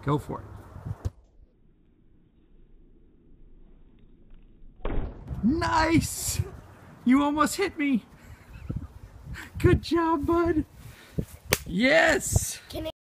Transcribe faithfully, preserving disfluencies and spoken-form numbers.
Go for it. Nice! You almost hit me. Good job, bud. Yes! Can